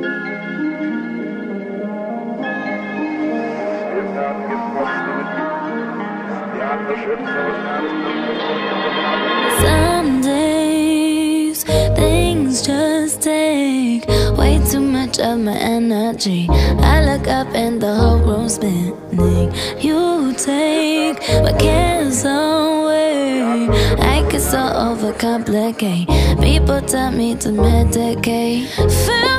Some days things just take way too much of my energy. I look up and the whole room's spinning. You take my cares away. I get so overcomplicate. People tell me to medicate.